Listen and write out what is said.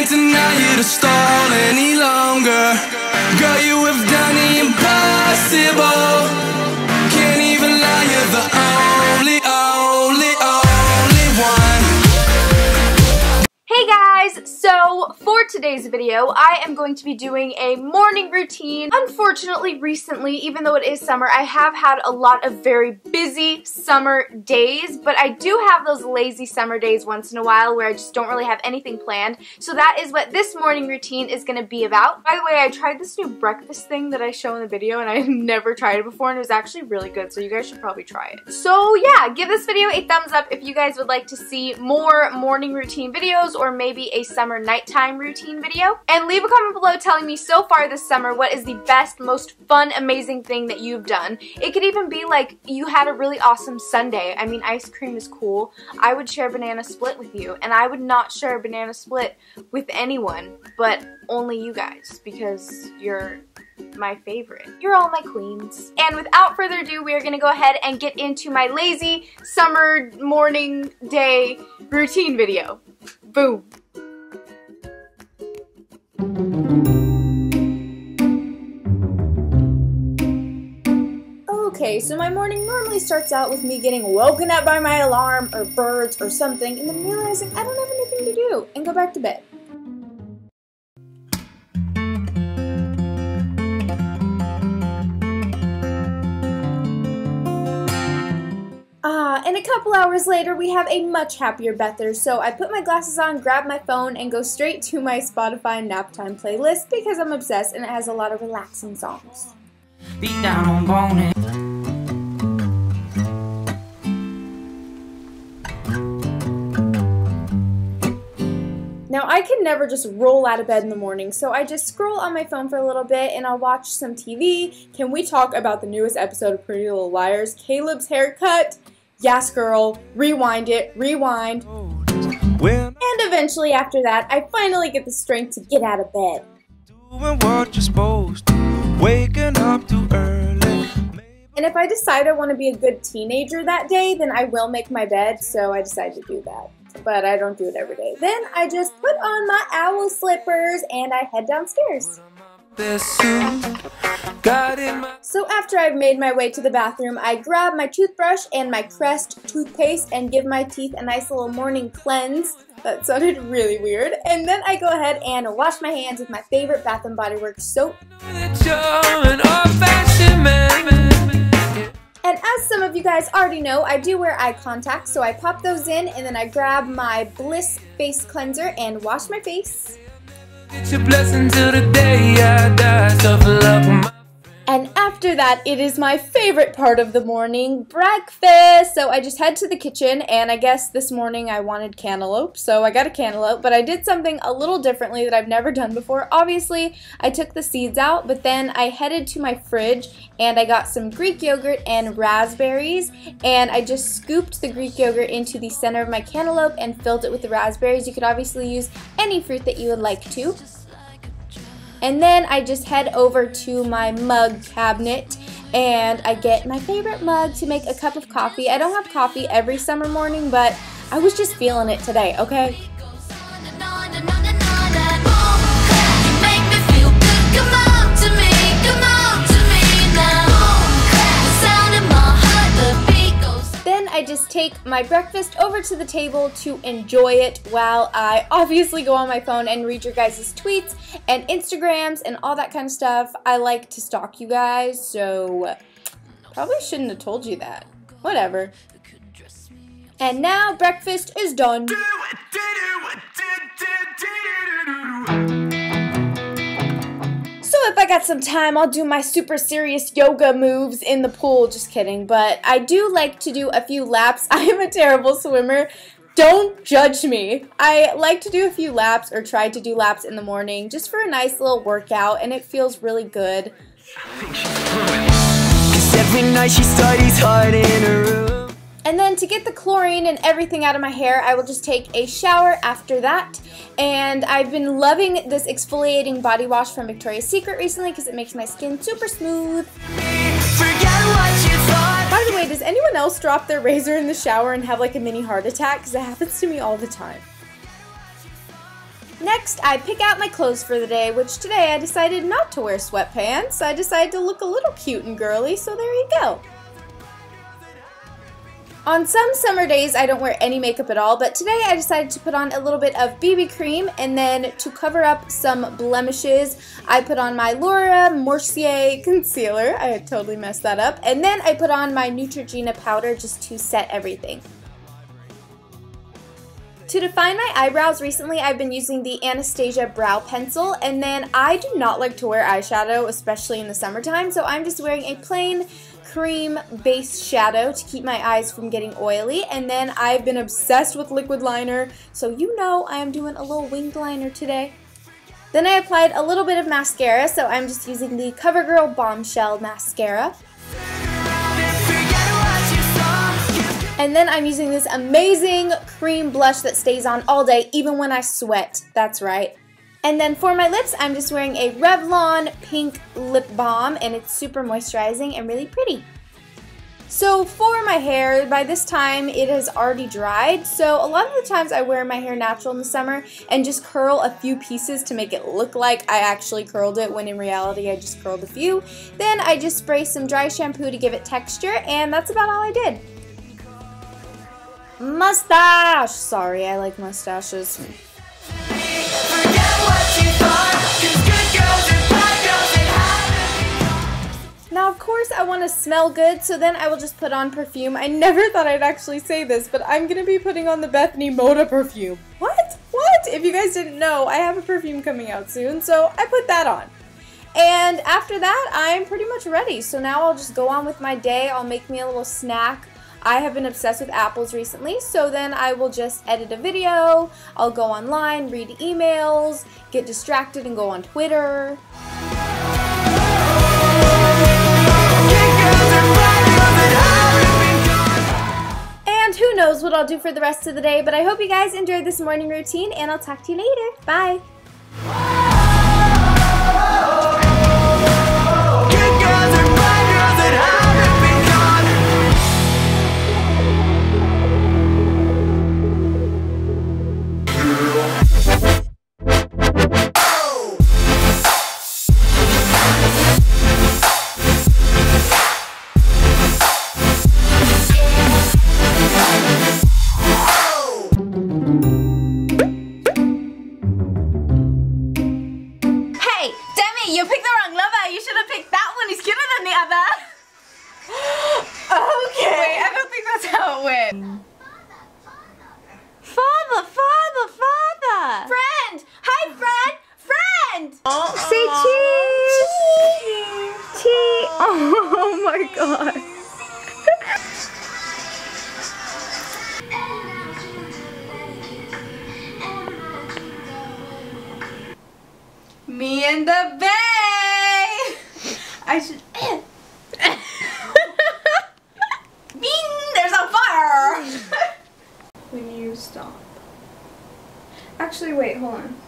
can't deny you to stall any longer. Girl, you have done the impossible. Can't even lie, you're the only one. Hey guys, so for today's video, I am going to be doing a morning routine. Unfortunately, recently, even though it is summer, I have had a lot of very busy summer days, but I do have those lazy summer days once in a while where I just don't really have anything planned. So that is what this morning routine is going to be about. By the way, I tried this new breakfast thing that I show in the video, and I have never tried it before, and it was actually really good, so you guys should probably try it. So yeah, give this video a thumbs up if you guys would like to see more morning routine videos, or maybe a summer nighttime routine video. And leave a comment below telling me so far this summer what is the best, most fun, amazing thing that you've done. It could even be like you had a really awesome Sunday. I mean, ice cream is cool. I would share a banana split with you, and I would not share a banana split with anyone but only you guys, because you're my favorite. You're all my queens. And without further ado, we are gonna go ahead and get into my lazy summer morning day routine video. Boom. Okay, so my morning normally starts out with me getting woken up by my alarm or birds or something, and then realizing I don't have anything to do and go back to bed. And a couple hours later, we have a much happier Bether, so I put my glasses on, grab my phone, and go straight to my Spotify nap time playlist because I'm obsessed and it has a lot of relaxing songs. Beat down on bone. Now, I can never just roll out of bed in the morning, so I just scroll on my phone for a little bit and I'll watch some TV. Can we talk about the newest episode of Pretty Little Liars? Caleb's haircut? Yes, girl. Rewind it. Rewind. And eventually, after that, I finally get the strength to get out of bed. Doing what you're supposed to, waking up too early. And if I decide I want to be a good teenager that day, then I will make my bed, so I decide to do that. But I don't do it every day. Then I just put on my owl slippers and I head downstairs. So after I've made my way to the bathroom, I grab my toothbrush and my Crest toothpaste and give my teeth a nice little morning cleanse. That sounded really weird. And then I go ahead and wash my hands with my favorite Bath & Body Works soap. And as some of you guys already know, I do wear eye contacts, so I pop those in and then I grab my Bliss face cleanser and wash my face. It's your blessing till the day I die. Suffer love. And after that, it is my favorite part of the morning, breakfast. So I just head to the kitchen, and I guess this morning I wanted cantaloupe, so I got a cantaloupe, but I did something a little differently that I've never done before. Obviously, I took the seeds out, but then I headed to my fridge, and I got some Greek yogurt and raspberries, and I just scooped the Greek yogurt into the center of my cantaloupe and filled it with the raspberries. You could obviously use any fruit that you would like to. And then I just head over to my mug cabinet and I get my favorite mug to make a cup of coffee. I don't have coffee every summer morning, but I was just feeling it today, okay? I just take my breakfast over to the table to enjoy it while I obviously go on my phone and read your guys' tweets and Instagrams and all that kind of stuff. I like to stalk you guys, so probably shouldn't have told you that. Whatever. And now breakfast is done. If I got some time, I'll do my super serious yoga moves in the pool. Just kidding. But I do like to do a few laps. I am a terrible swimmer. Don't judge me. I like to do a few laps or try to do laps in the morning just for a nice little workout, and it feels really good. Every night she studies hard in her room. And then to get the chlorine and everything out of my hair, I will just take a shower after that. And I've been loving this exfoliating body wash from Victoria's Secret recently because it makes my skin super smooth. By the way, does anyone else drop their razor in the shower and have like a mini heart attack? Because it happens to me all the time. Next, I pick out my clothes for the day, which today I decided not to wear sweatpants. I decided to look a little cute and girly, so there you go. On some summer days, I don't wear any makeup at all, but today I decided to put on a little bit of BB cream, and then to cover up some blemishes, I put on my Laura Mercier concealer. I totally messed that up. And then I put on my Neutrogena powder just to set everything. To define my eyebrows recently, I've been using the Anastasia brow pencil, and then I do not like to wear eyeshadow, especially in the summertime, so I'm just wearing a plain cream base shadow to keep my eyes from getting oily. And then I've been obsessed with liquid liner, so you know I am doing a little winged liner today. Then I applied a little bit of mascara, so I'm just using the CoverGirl Bombshell mascara. And then I'm using this amazing cream blush that stays on all day, even when I sweat. That's right. And then for my lips, I'm just wearing a Revlon pink lip balm, and it's super moisturizing and really pretty. So for my hair, by this time it has already dried, so a lot of the times I wear my hair natural in the summer and just curl a few pieces to make it look like I actually curled it, when in reality I just curled a few. Then I just spray some dry shampoo to give it texture, and that's about all I did. Mustache! Sorry, I like mustaches. Now, of course, I want to smell good, so then I will just put on perfume. I never thought I'd actually say this, but I'm going to be putting on the Bethany Moda perfume. What? If you guys didn't know, I have a perfume coming out soon, so I put that on. And after that, I'm pretty much ready. So now I'll just go on with my day. I'll make me a little snack. I have been obsessed with apples recently, so then I will just edit a video, I'll go online, read emails, get distracted and go on Twitter. And who knows what I'll do for the rest of the day, but I hope you guys enjoyed this morning routine, and I'll talk to you later. Bye! You picked the wrong lover. You should have picked that one. He's cuter than the other. Okay. Wait, I don't think that's how it went. Father. Friend. Hi, friend. Friend. Oh. Say cheese. Cheese. Oh my god. Me and the Bay! I should... Bing! There's a fire! When you stop. Actually, wait, hold on.